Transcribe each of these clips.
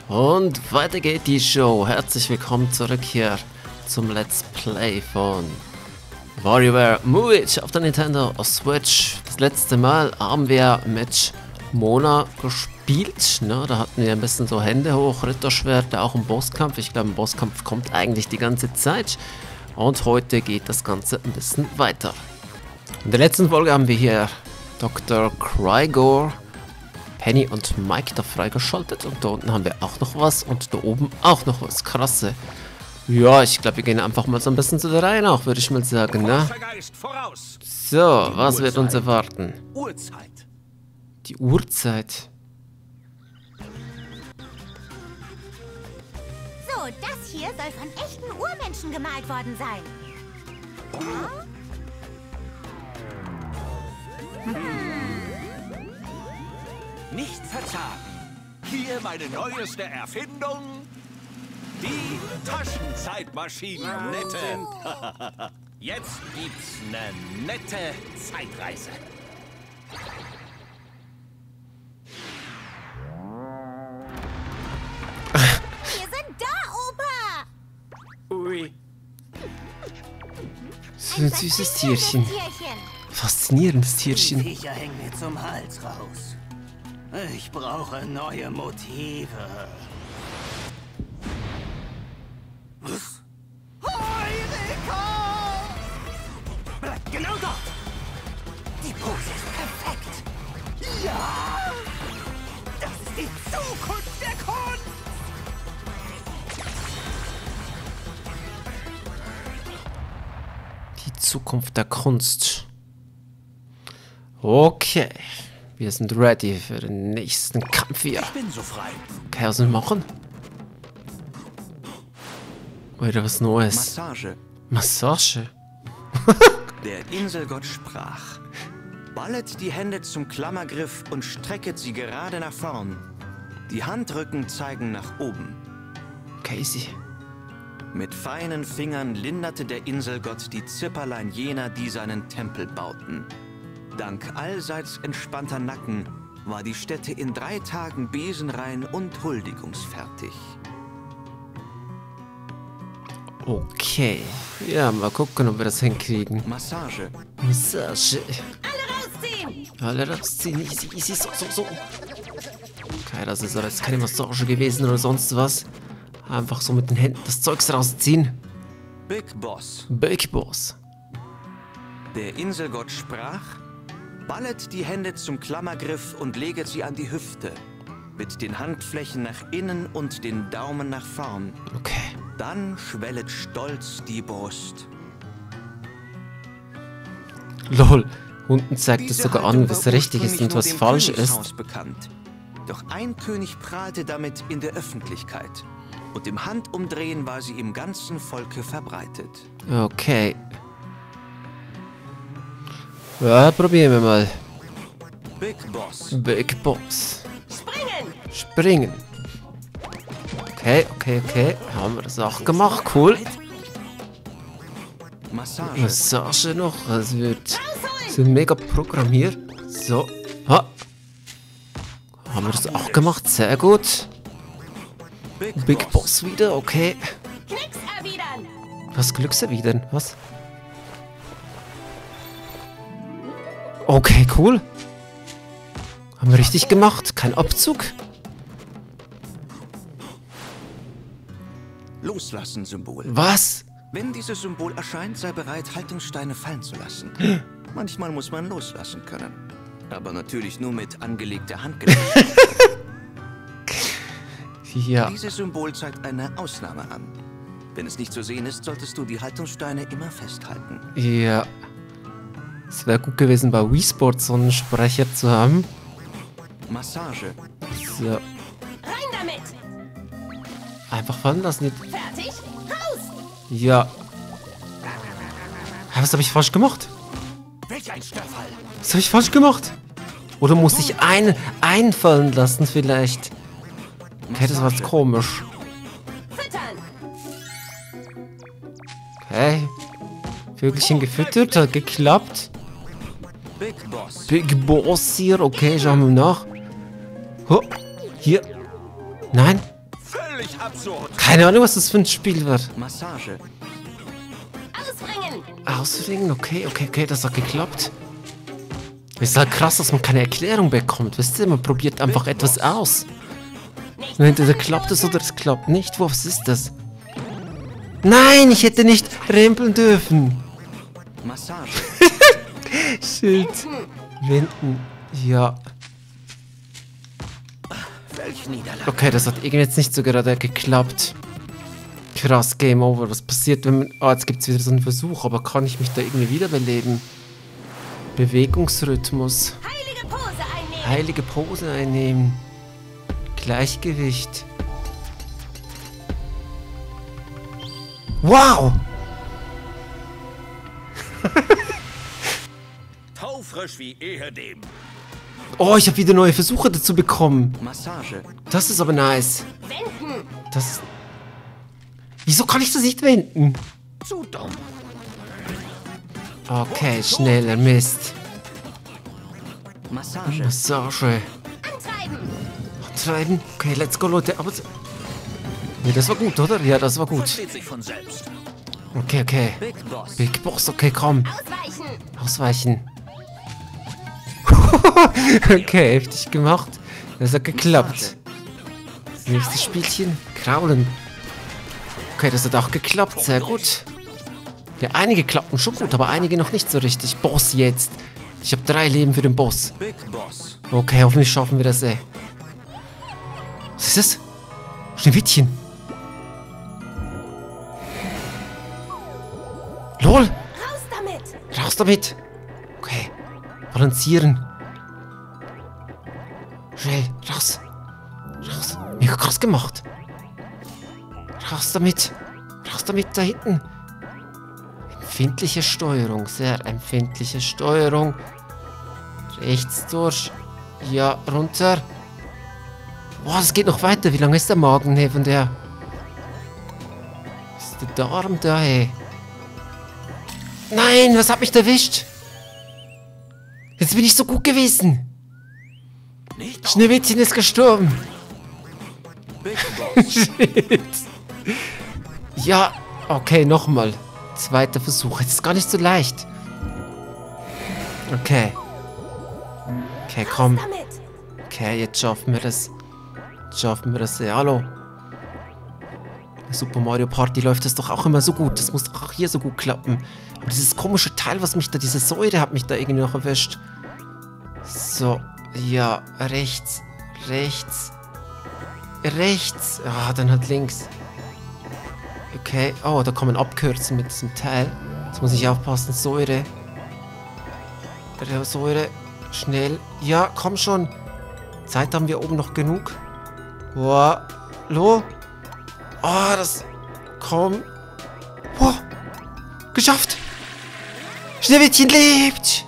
Und weiter geht die Show. Herzlich willkommen zurück hier zum Let's Play von WarioWare Move It auf der Nintendo Switch. Das letzte Mal haben wir mit Mona gespielt. Ne? Da hatten wir ein bisschen so Hände hoch, Ritterschwert, auch im Bosskampf. Ich glaube, ein Bosskampf kommt eigentlich die ganze Zeit. Und heute geht das Ganze ein bisschen weiter. In der letzten Folge haben wir hier Dr. Crygor, Penny und Mike da freigeschaltet. Und da unten haben wir auch noch was. Und da oben auch noch was. Krasse. Ja, ich glaube, wir gehen einfach mal so ein bisschen zu der Reihe nach, würde ich mal sagen, ne? So, was wird uns erwarten? Uhrzeit. Die Uhrzeit. So, das hier soll von echten Urmenschen gemalt worden sein. Nicht verzagen. Hier meine neueste Erfindung. Die Taschenzeitmaschinennette. Jetzt gibt's eine nette Zeitreise. Wir sind da, Opa! Ui. So ein süßes Tierchen. Tierchen. Faszinierendes Tierchen. Viecher hängen mir zum Hals raus. Ich brauche neue Motive. Was? Heureka! Bleib genau dort! Die Pose ist perfekt! Ja! Das ist die Zukunft der Kunst! Die Zukunft der Kunst. Okay. Wir sind ready für den nächsten Kampf hier. Ich bin so frei. Okay, was wir machen? Oder was Neues? Massage. Massage? Der Inselgott sprach. Ballet die Hände zum Klammergriff und strecket sie gerade nach vorn. Die Handrücken zeigen nach oben. Casey. Mit feinen Fingern linderte der Inselgott die Zipperlein jener, die seinen Tempel bauten. Dank allseits entspannter Nacken war die Stätte in 3 Tagen besenrein und huldigungsfertig. Okay. Ja, mal gucken, ob wir das hinkriegen. Massage. Massage. Alle rausziehen! Alle rausziehen. Easy, easy, so. Okay, das ist aber jetzt keine Massage gewesen oder sonst was. Einfach so mit den Händen das Zeugs rausziehen. Big Boss. Big Boss. Der Inselgott sprach: Ballet die Hände zum Klammergriff und leget sie an die Hüfte. Mit den Handflächen nach innen und den Daumen nach vorn. Okay. Dann schwellet stolz die Brust. Lol. Unten zeigt es Diese sogar Haltung an, was war richtig ist ursprünglich und was nur dem falsch Königshaus ist. bekannt. Doch ein König prahlte damit in der Öffentlichkeit. Und im Handumdrehen war sie im ganzen Volke verbreitet. Okay. Ja, probieren wir mal. Big Boss. Big Boss. Springen! Springen. Okay. Haben wir das auch gemacht. Cool. Massage. Massage noch. Das wird so mega programmiert. So. Ha. Haben wir das auch gemacht. Sehr gut. Big Boss wieder. Okay. Knicks erwidern! Was Glückserwidern? Was? Okay, cool. Haben wir richtig gemacht. Kein Abzug. Loslassen-Symbol. Was? Wenn dieses Symbol erscheint, sei bereit, Haltungssteine fallen zu lassen. Manchmal muss man loslassen können. Aber natürlich nur mit angelegter Handgelenk. Ja. Dieses Symbol zeigt eine Ausnahme an. Wenn es nicht zu sehen ist, solltest du die Haltungssteine immer festhalten. Ja. Es wäre gut gewesen, bei Wii Sports so einen Sprecher zu haben. Massage. So. Rein damit! Einfach fallen lassen. Fertig? Raus! Ja. Was habe ich falsch gemacht? Welch ein Störfall. Was habe ich falsch gemacht? Oder muss ich einfallen lassen vielleicht? Okay, das war jetzt komisch. Füttern! Okay. Vögelchen gefüttert, hat geklappt. Big Boss. Big Boss hier, okay, schauen wir nach. Ho, hier. Nein. völlig absurd. Keine Ahnung, was das für ein Spiel wird. Massage. Ausbringen! Ausringen, okay, das hat geklappt. Ist halt krass, dass man keine Erklärung bekommt. Wisst ihr, man probiert einfach etwas aus. Und entweder klappt es oder es klappt nicht. Was ist das? Nein, ich hätte nicht rempeln dürfen. Massage. Schild. Wenden. Ja. Welch Niederlage. Okay, das hat irgendwie jetzt nicht so gerade geklappt. Krass, Game Over. Was passiert, wenn man... Ah, jetzt gibt es wieder so einen Versuch. Aber kann ich mich da irgendwie wiederbeleben? Bewegungsrhythmus. Heilige Pose einnehmen! Heilige Pose einnehmen. Gleichgewicht. Wow! Taufrisch wie ehedem. Oh, ich habe wieder neue Versuche dazu bekommen. Massage. Das ist aber nice. Wenden! Das ist... Wieso kann ich das nicht wenden? Zu dumm. Okay, schneller, Mist. Massage. Massage. Antreiben! Treiben. Okay, let's go, Leute. Aber... Nee, das war gut, oder? Ja, das war gut. Versteht sich von selbst. Okay. Big Boss. Big Boss, okay, komm. Ausweichen! Ausweichen. Okay, heftig gemacht. Das hat geklappt. Nächstes Spielchen. Kraulen. Okay, das hat auch geklappt. Sehr gut. Ja, einige klappen schon gut, aber einige noch nicht so richtig. Boss jetzt. Ich habe 3 Leben für den Boss. Big Boss. Okay, hoffentlich schaffen wir das, ey. Was ist das? Schneewittchen. LOL. Raus damit! Raus damit. Okay. Balancieren. Schnell. Raus. Raus. Mega krass gemacht. Raus damit. Raus damit da hinten. Empfindliche Steuerung. Sehr empfindliche Steuerung. Rechts durch. Ja, runter. Boah, es geht noch weiter. Wie lange ist der Magen neben der? Ist der Darm da, ey? Nein, was hat mich erwischt? Jetzt bin ich so gut gewesen. Nicht Schneewittchen ist gestorben. Big Boss. Shit. Ja, okay, nochmal. Zweiter Versuch. Jetzt ist gar nicht so leicht. Okay. Okay, komm. Damit! Okay, jetzt schaffen wir das. Schaffen wir das. Ja, hallo. Bei Super Mario Party läuft das doch auch immer so gut. Das muss doch auch hier so gut klappen. Aber dieses komische Teil, was mich da, diese Säure hat mich da irgendwie noch erwischt. So, ja, rechts, rechts, rechts. Ah, dann halt links. Okay, oh, da kann man abkürzen mit diesem Teil. Jetzt muss ich aufpassen, Säure. Säure, schnell. Ja, komm schon. Zeit haben wir oben noch genug. Wow, hallo? Ah, das... Komm. Wow, geschafft. Schneewittchen lebt.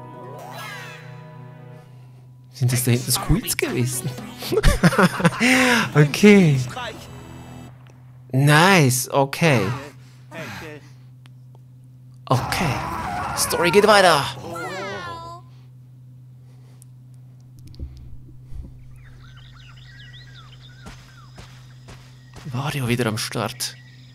Sind das da hinten Squeaks gewesen? Okay. Nice, okay. Okay. Story geht weiter. Wario wieder am Start.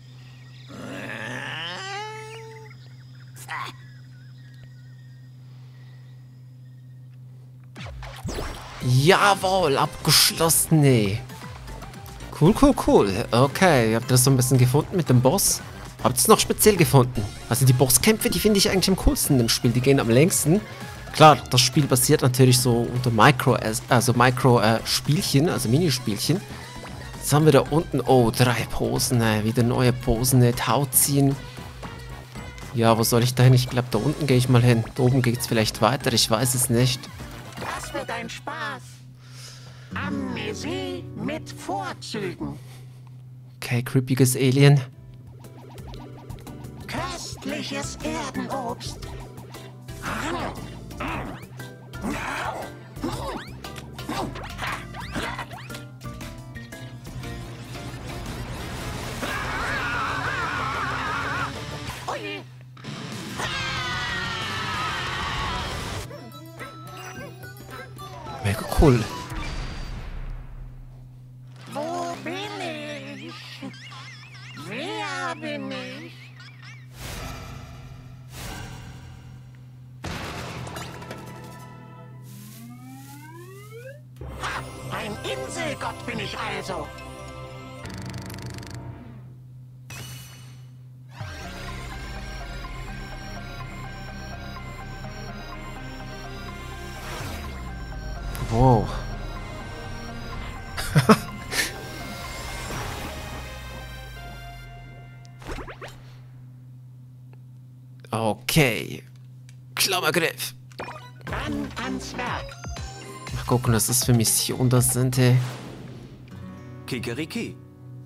Jawohl, abgeschlossen. Nee. Cool. Okay, ihr habt das so ein bisschen gefunden mit dem Boss. Habt ihr es noch speziell gefunden? Also die Bosskämpfe, die finde ich eigentlich am coolsten im Spiel. Die gehen am längsten. Klar, das Spiel basiert natürlich so unter Micro-Spielchen, also Minispielchen. Jetzt haben wir da unten, oh, 3 Posen, wieder neue Posen, Tau ziehen. Ja, wo soll ich da hin? Ich glaube, da unten gehe ich mal hin. Da oben geht es vielleicht weiter, ich weiß es nicht. Das wird ein Spaß. Amnesie mit Vorzügen. Okay, creepiges Alien. Köstliches Erdenobst. Ui. Mega cool. Wo bin ich? bin ich. Ha, ein Inselgott bin ich also. Wow. Okay. Klammergriff. Dann ans Werk. Mal gucken, was das für Missionen das sind, hey. Kikeriki.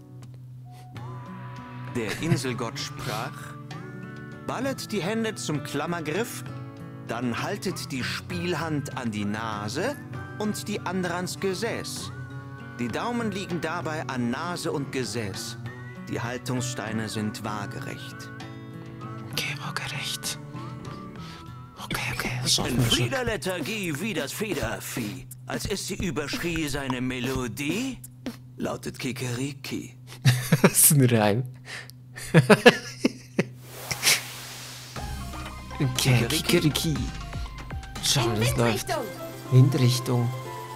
Der Inselgott sprach: Ballet die Hände zum Klammergriff, dann haltet die Spielhand an die Nase und die andere ans Gesäß. Die Daumen liegen dabei an Nase und Gesäß. Die Haltungssteine sind waagerecht. Okay, waagerecht. Okay, das schaffen In wir schon. Fliederlethargie wie das Federvieh. Als es sie überschrie seine Melodie, Lautet Kikeriki. Das ist ein Reim. Okay, Kikeriki. Schauen, wie es läuft. Windrichtung.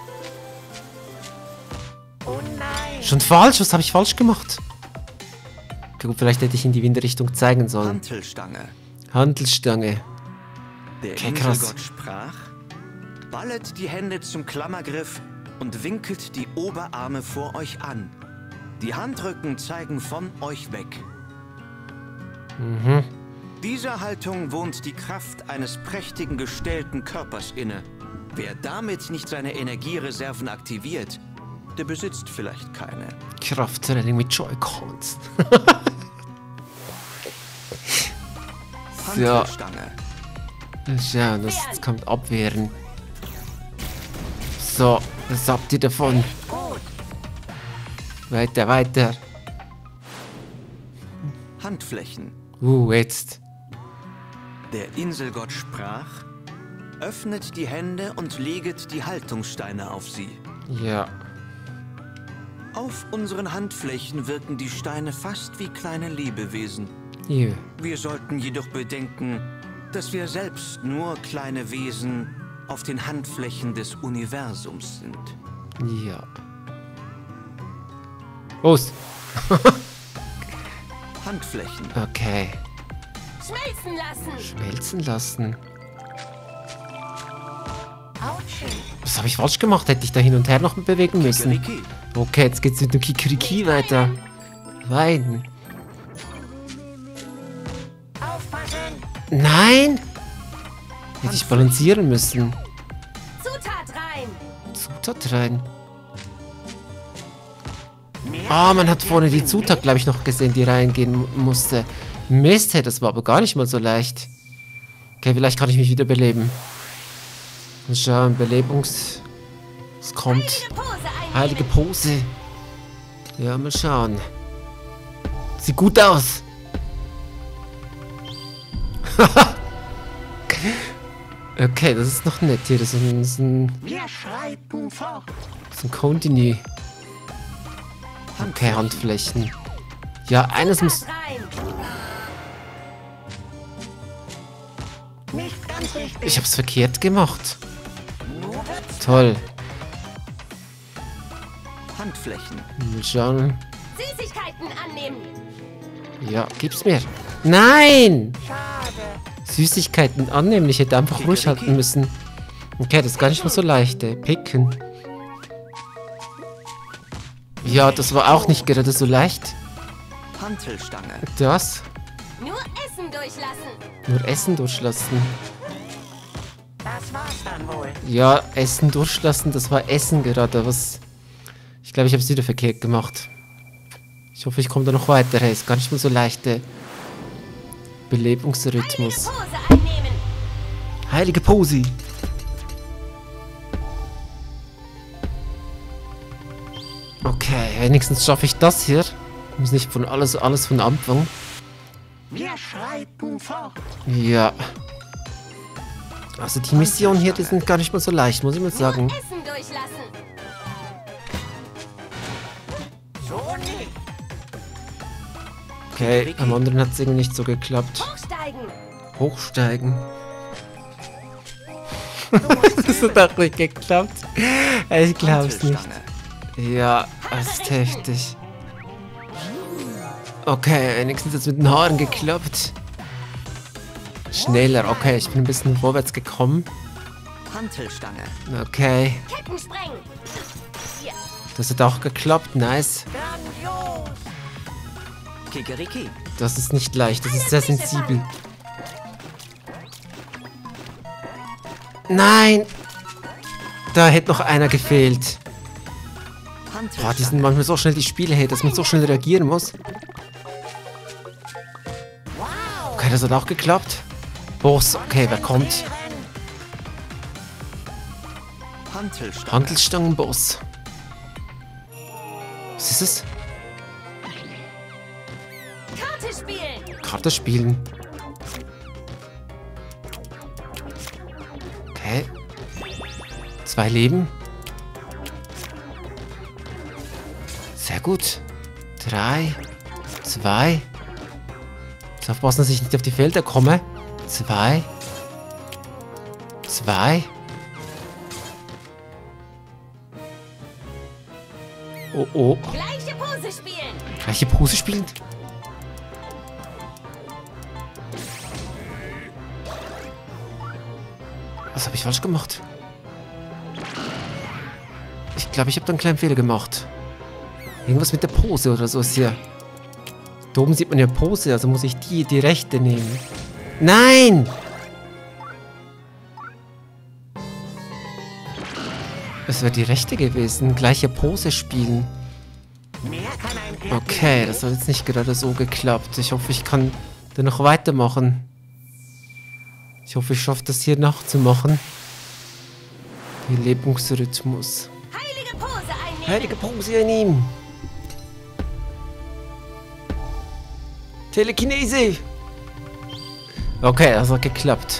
Oh nein. Schon falsch? Was habe ich falsch gemacht? Okay, gut, vielleicht hätte ich in die Windrichtung zeigen sollen. Hantelstange. Hantelstange. Der Okay, krass. Inselgott sprach: Ballet die Hände zum Klammergriff und winkelt die Oberarme vor euch an. Die Handrücken zeigen von euch weg. Dieser Haltung wohnt die Kraft eines prächtigen, gestellten Körpers inne. Wer damit nicht seine Energiereserven aktiviert, der besitzt vielleicht keine. Krafttraining mit Joy-Cons. So, Hantelstange. schauen, das kommt abwehren. So, was habt ihr davon? Gut. Weiter, weiter. Handflächen. Jetzt. Der Inselgott sprach: Öffnet die Hände und leget die Haltungssteine auf sie. Ja. Auf unseren Handflächen wirken die Steine fast wie kleine Lebewesen. Hier. Wir sollten jedoch bedenken, dass wir selbst nur kleine Wesen auf den Handflächen des Universums sind. Ja. Los. Handflächen. Okay. Schmelzen lassen. Schmelzen lassen. Autschi. Was habe ich falsch gemacht? Hätte ich da hin und her noch bewegen müssen? Kikeriki. Okay, jetzt geht's mit dem Kikeriki weiter. Weiden. Aufpassen. Nein! Hätte ich balancieren müssen. Zutat rein. Zutat rein. Ah, man hat vorne die Zutat, glaube ich, noch gesehen, die reingehen musste. Mist, hey, das war aber gar nicht mal so leicht. Okay, vielleicht kann ich mich wieder beleben. Mal schauen, Es kommt. Pose einnehmen. Heilige Pose. Ja, mal schauen. Sieht gut aus. Okay, das ist noch nett hier. Das ist ein Wir schreiten fort. Continue. Okay, Handflächen. Ja, eines muss... Zutat rein. Nicht ganz richtig. Ich hab's verkehrt gemacht. Nur wird's Toll. Handflächen. Mal schauen. Süßigkeiten annehmen. Ja, gib's mir. Nein! schade. Süßigkeiten annehmen. Ich hätte einfach ruhig halten müssen. Okay, das ist gar nicht mehr so leicht, ey. Picken. Ja, das war auch nicht gerade so leicht. Hantelstange. Das. Nur Essen durchlassen. Nur Essen durchlassen. Das war's dann wohl. Ja, Essen durchlassen. Das war Essen gerade. Was? Ich glaube, ich habe es wieder verkehrt gemacht. Ich hoffe, ich komme da noch weiter. Hey, ist gar nicht mehr so leicht, ey. Belebungsrhythmus. Pose einnehmen. Heilige Pose. Okay, wenigstens schaffe ich das hier. Ich muss nicht von alles von Anfang. Wir schreiten fort. Ja. Also die Missionen hier, die sind gar nicht mal so leicht, muss ich mal sagen. Nur Essen durchlassen. So nicht. Okay, beim anderen hat es irgendwie nicht so geklappt. Hochsteigen. Hochsteigen. Das hat doch nicht geklappt. Ich glaub's nicht. Ja, das ist heftig. Okay, wenigstens jetzt mit den Haaren geklappt. Schneller, okay, ich bin ein bisschen vorwärts gekommen. Hantelstange. Okay, Kettensprengen. das hat auch geklappt, nice. Grandios. Kikeriki. Das ist nicht leicht, das ist sehr sensibel. Nein! Da hätte noch einer gefehlt. Boah, die sind manchmal so schnell, die Spiele, hey, dass man so schnell reagieren muss. Okay, das hat auch geklappt. Boss, okay, wer kommt? Hantelstange. Hantelstangenboss. Was ist es? Karte spielen. Karte spielen. Okay. 2 Leben. Sehr gut. 3, 2. Jetzt aufpassen, dass ich nicht auf die Felder komme. 2. 2. Oh, oh. Gleiche Pose spielen. Gleiche Pose spielen? Was habe ich falsch gemacht? Ich glaube, ich habe da einen kleinen Fehler gemacht. Irgendwas mit der Pose oder so ist hier. Da oben sieht man ja Pose, also muss ich die rechte nehmen. Nein! Es wäre die rechte gewesen. Gleiche Pose spielen. Okay, das hat jetzt nicht gerade so geklappt. Ich hoffe, ich kann dann noch weitermachen. Ich hoffe, ich schaffe das hier nachzumachen. Der Lebensrhythmus. Heilige Pose einnehmen. Heilige Pose einnehmen. Telekinese. Okay, das hat geklappt.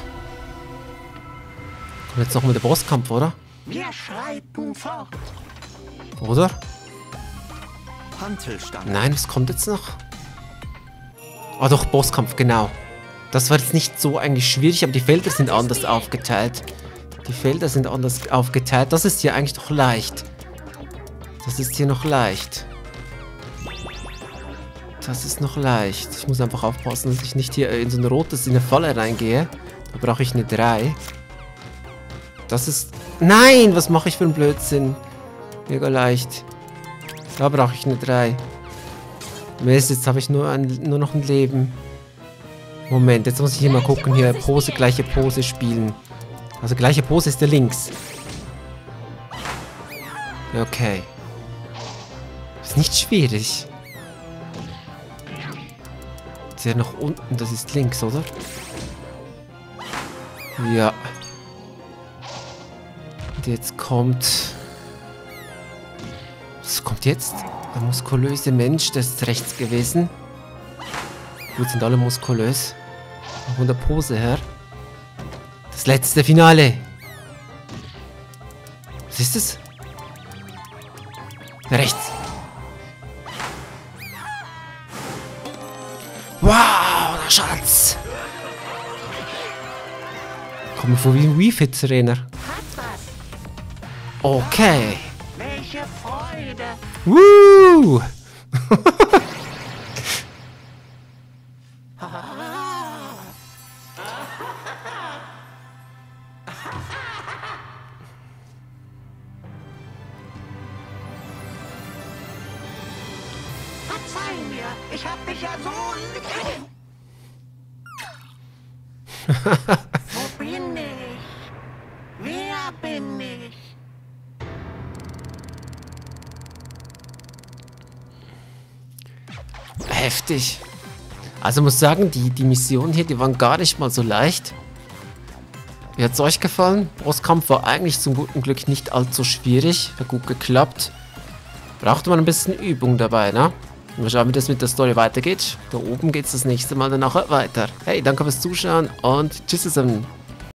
Kommt jetzt noch mal der Bosskampf, oder? Wir schreiten fort. Oder? Hantelstange. Nein, was kommt jetzt noch? Ah doch, Bosskampf, genau. Das war jetzt nicht so eigentlich schwierig, aber die Felder sind anders aufgeteilt. Die Felder sind anders aufgeteilt. Das ist hier eigentlich noch leicht. Das ist hier noch leicht. Das ist noch leicht. Ich muss einfach aufpassen, dass ich nicht hier in so ein rotes, in eine Falle reingehe. Da brauche ich eine 3. Das ist... Nein, was mache ich für einen Blödsinn? Mega leicht. Da brauche ich eine 3. Mist, jetzt habe ich nur noch ein Leben. Moment, jetzt muss ich hier mal gucken. Hier, Pose, gleiche Pose spielen. Also gleiche Pose ist der links. Okay. Ist nicht schwierig. Der nach unten, das ist links, oder? Ja. Und jetzt kommt... Was kommt jetzt? Der muskulöse Mensch, der ist rechts gewesen. Gut, sind alle muskulös. Auch von der Pose her. Das letzte Finale. Was ist es? Rechts. Wow, der Schatz. Komm mir vor wie ein Wii-Fit-Trainer. Okay. Welche Freude. Woo! Verzeih mir, ich hab dich ja so lieb. Wo bin ich? Wer bin ich? Heftig. Also muss sagen, die Missionen hier, die waren gar nicht mal so leicht. Wie hat es euch gefallen? Bosskampf war eigentlich zum guten Glück nicht allzu schwierig. Hat gut geklappt. Brauchte man ein bisschen Übung dabei, ne? Mal schauen, wie das mit der Story weitergeht. Da oben geht es das nächste Mal dann nachher weiter. Hey, danke fürs Zuschauen und tschüss zusammen.